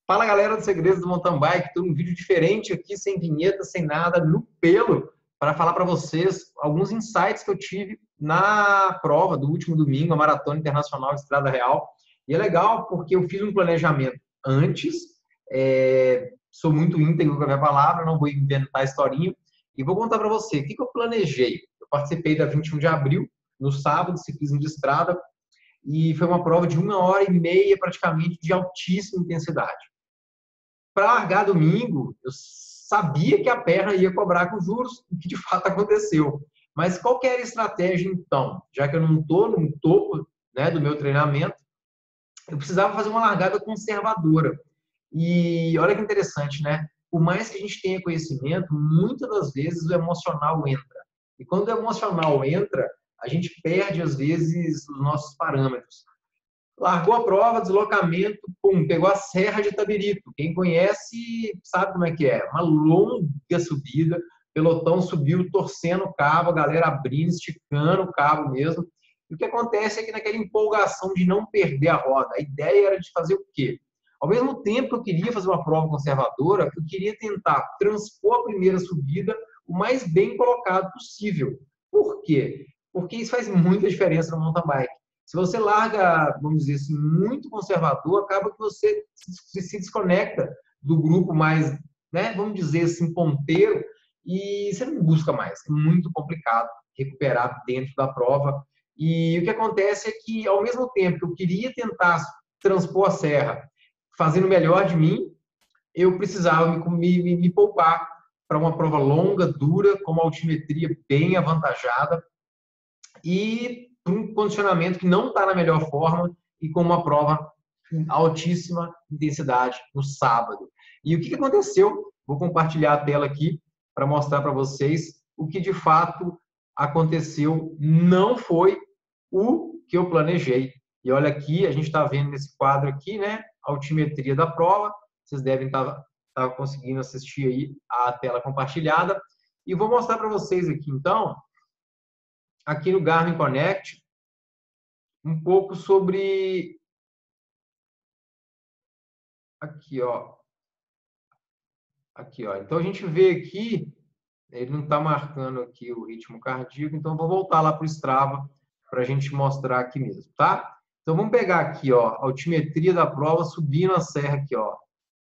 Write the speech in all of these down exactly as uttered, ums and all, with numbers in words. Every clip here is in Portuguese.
Fala galera do Segredos do Mountain Bike, estou um vídeo diferente aqui, sem vinheta, sem nada, no pelo, para falar para vocês alguns insights que eu tive na prova do último domingo, a Maratona Internacional de Estrada Real. E é legal porque eu fiz um planejamento antes, é, sou muito íntegro com a minha palavra, não vou inventar historinha, e vou contar para você o que, que eu planejei. Eu participei da vinte e um de abril, no sábado, ciclismo de estrada, e foi uma prova de uma hora e meia praticamente de altíssima intensidade. Para largar domingo, eu sabia que a perna ia cobrar com juros, o que de fato aconteceu. Mas qual que era a estratégia então? Já que eu não estou no topo, né, do meu treinamento, eu precisava fazer uma largada conservadora. E olha que interessante, né? Por mais que a gente tenha conhecimento, muitas das vezes o emocional entra. E quando o emocional entra, a gente perde, às vezes, os nossos parâmetros. Largou a prova, deslocamento, pum, pegou a Serra de Itabirito. Quem conhece sabe como é que é. Uma longa subida, pelotão subiu torcendo o cabo, a galera abrindo, esticando o cabo mesmo. E o que acontece é que naquela empolgação de não perder a roda, a ideia era de fazer o quê? Ao mesmo tempo que eu queria fazer uma prova conservadora, eu queria tentar transpor a primeira subida o mais bem colocado possível. Por quê? Porque isso faz muita diferença no mountain bike. Se você larga, vamos dizer assim, muito conservador, acaba que você se desconecta do grupo mais, né, vamos dizer assim, ponteiro, e você não busca mais. É muito complicado recuperar dentro da prova. E o que acontece é que, ao mesmo tempo que eu queria tentar transpor a serra, fazendo o melhor de mim, eu precisava me, me, me poupar para uma prova longa, dura, com uma altimetria bem avantajada, e para um condicionamento que não está na melhor forma e com uma prova em altíssima intensidade no sábado. E o que aconteceu? Vou compartilhar a tela aqui para mostrar para vocês o que de fato aconteceu. Não foi o que eu planejei. E olha aqui, a gente está vendo nesse quadro aqui, né, a altimetria da prova. Vocês devem estar tá, tá conseguindo assistir aí a tela compartilhada. E vou mostrar para vocês aqui, então, aqui no Garmin Connect, um pouco sobre... Aqui, ó. Aqui, ó. Então, a gente vê aqui, ele não está marcando aqui o ritmo cardíaco, então vou voltar lá para o Strava para a gente mostrar aqui mesmo, tá? Então, vamos pegar aqui, ó, a altimetria da prova subindo a serra aqui, ó.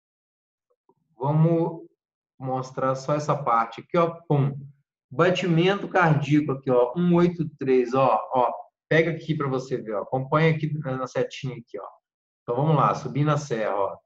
Vamos mostrar só essa parte aqui, ó. Pum. Batimento cardíaco aqui, ó, cento e oitenta e três, ó, ó. Pega aqui para você ver, ó. Acompanha aqui na setinha aqui, ó. Então vamos lá, subindo a serra, ó.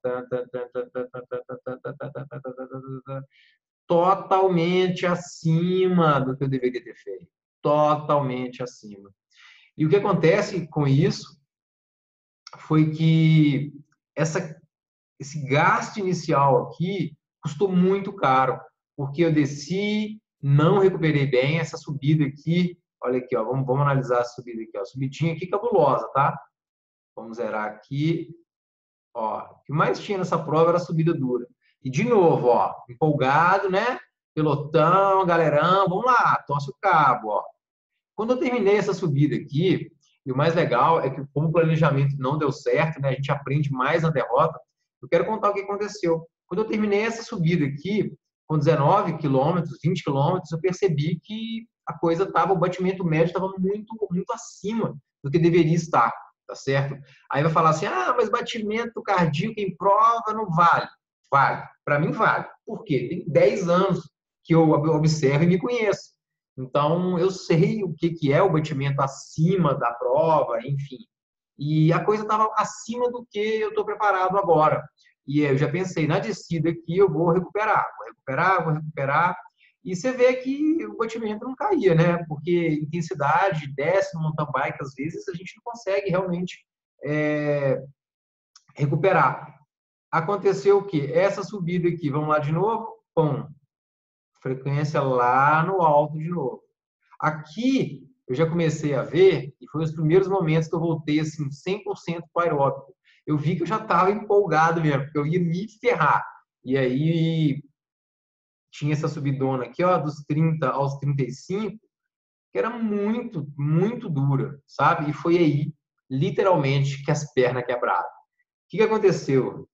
Totalmente acima do que eu deveria ter feito. Totalmente acima. E o que acontece com isso foi que essa, esse gasto inicial aqui custou muito caro, porque eu desci, não recuperei bem essa subida aqui. Olha aqui, ó, vamos, vamos analisar a subida aqui, ó. Subidinha aqui cabulosa, tá? Vamos zerar aqui. Ó, o que mais tinha nessa prova era a subida dura. E de novo, ó, empolgado, né? Pelotão, galerão, vamos lá, torce o cabo, ó. Quando eu terminei essa subida aqui, e o mais legal é que como o planejamento não deu certo, né? A gente aprende mais na derrota. Eu quero contar o que aconteceu. Quando eu terminei essa subida aqui, com dezenove quilômetros, vinte quilômetros, eu percebi que a coisa estava, o batimento médio estava muito, muito acima do que deveria estar. Tá certo? Aí vai falar assim, ah, mas batimento cardíaco em prova não vale. Vale. Para mim vale. Por quê? Tem dez anos que eu observo e me conheço. Então, eu sei o que, que é o batimento acima da prova, enfim. E a coisa estava acima do que eu estou preparado agora. E eu já pensei, na descida aqui eu vou recuperar, vou recuperar, vou recuperar. E você vê que o batimento não caía, né? Porque intensidade desce no mountain bike, às vezes a gente não consegue realmente é, recuperar. Aconteceu o quê? Essa subida aqui, vamos lá de novo, pum, frequência lá no alto de novo. Aqui eu já comecei a ver, e foi os primeiros momentos que eu voltei assim, cem por cento para o aeróbico. Eu vi que eu já estava empolgado mesmo, porque eu ia me ferrar. E aí tinha essa subidona aqui, ó, dos trinta aos trinta e cinco, que era muito, muito dura, sabe? E foi aí, literalmente, que as pernas quebraram. O que, que aconteceu?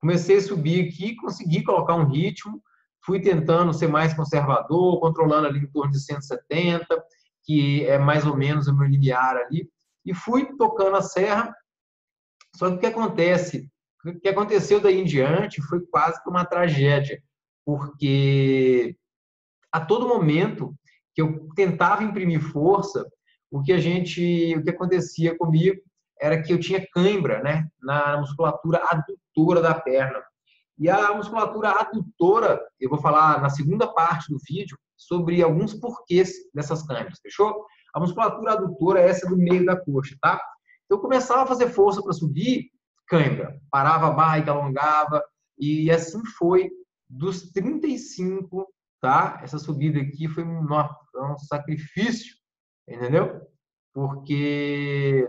comecei a subir aqui, consegui colocar um ritmo, fui tentando ser mais conservador, controlando ali em torno de cento e setenta, que é mais ou menos o meu limiar ali, e fui tocando a serra. Só que o que acontece? O que aconteceu daí em diante foi quase que uma tragédia, porque a todo momento que eu tentava imprimir força, o que a gente, o que acontecia comigo era que eu tinha cãibra, né, na musculatura adutora da perna. E a musculatura adutora, eu vou falar na segunda parte do vídeo sobre alguns porquês dessas câimbras, fechou? A musculatura adutora é essa do meio da coxa, tá? Eu começava a fazer força para subir, cãibra, parava a bike, alongava, e assim foi dos trinta e cinco, tá? Essa subida aqui foi um, um sacrifício, entendeu? Porque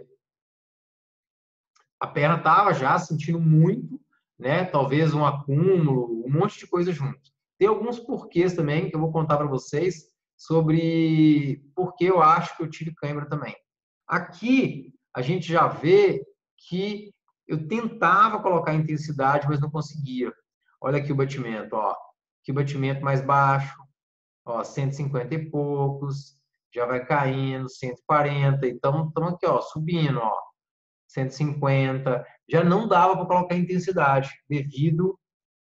a perna estava já sentindo muito, né? Talvez um acúmulo, um monte de coisa junto. Tem alguns porquês também que eu vou contar para vocês sobre por que eu acho que eu tive cãibra também. Aqui a gente já vê que eu tentava colocar intensidade, mas não conseguia. Olha aqui o batimento, ó. Aqui o batimento mais baixo, ó, cento e cinquenta e poucos, já vai caindo, cento e quarenta, então estamos aqui, ó, subindo, ó, cento e cinquenta, já não dava para colocar intensidade, devido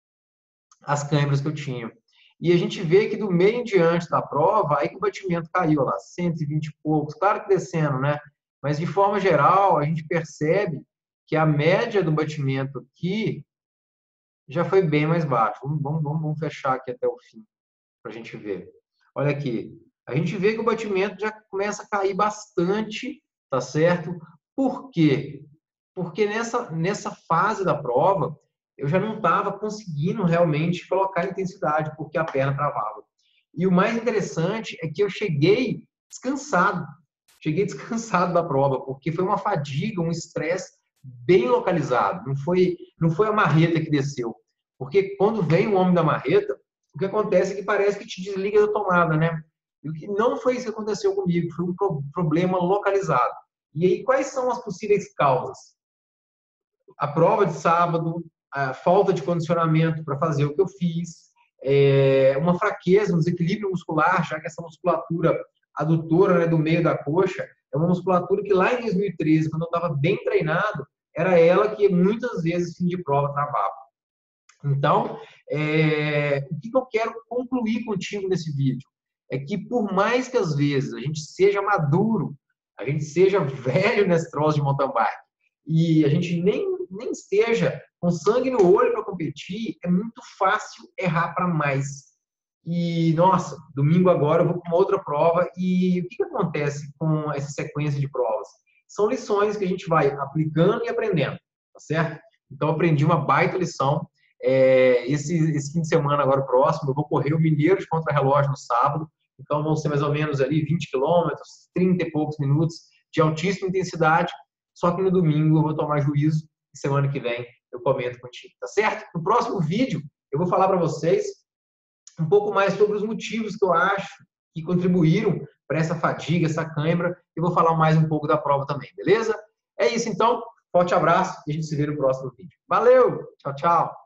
às câimbras que eu tinha. E a gente vê que do meio em diante da prova, aí que o batimento caiu, ó lá, cento e vinte e poucos, claro que descendo, né? Mas de forma geral, a gente percebe que a média do batimento aqui já foi bem mais baixo. Vamos, vamos, vamos fechar aqui até o fim, para a gente ver. Olha aqui, a gente vê que o batimento já começa a cair bastante, tá certo? Por quê? Porque nessa, nessa fase da prova, eu já não estava conseguindo realmente colocar intensidade, porque a perna travava. E o mais interessante é que eu cheguei descansado. Cheguei descansado da prova, porque foi uma fadiga, um estresse bem localizado. Não foi, não foi a marreta que desceu. Porque quando vem o homem da marreta, o que acontece é que parece que te desliga da tomada, né? E o que não foi isso que aconteceu comigo, foi um problema localizado. E aí, quais são as possíveis causas? A prova de sábado, a falta de condicionamento para fazer o que eu fiz, é, uma fraqueza, um desequilíbrio muscular, já que essa musculatura adutora, né, do meio da coxa é uma musculatura que lá em dois mil e treze, quando eu estava bem treinado, era ela que muitas vezes, fim de prova, travava. Então, é, o que eu quero concluir contigo nesse vídeo? É que por mais que às vezes a gente seja maduro, a gente seja velho nesse troço de mountain bike, e a gente nem, nem esteja com sangue no olho para competir, é muito fácil errar para mais. E, nossa, domingo agora eu vou para uma outra prova, e o que, que acontece com essa sequência de provas? São lições que a gente vai aplicando e aprendendo, tá certo? Então, eu aprendi uma baita lição. É, esse, esse fim de semana agora próximo, eu vou correr o Mineiro de Contra-Relógio no sábado, então vão ser mais ou menos ali vinte quilômetros, trinta e poucos minutos de altíssima intensidade, só que no domingo eu vou tomar juízo e semana que vem eu comento contigo, tá certo? No próximo vídeo eu vou falar para vocês um pouco mais sobre os motivos que eu acho que contribuíram para essa fadiga, essa cãibra, e vou falar mais um pouco da prova também, beleza? É isso então, forte abraço e a gente se vê no próximo vídeo. Valeu, tchau, tchau!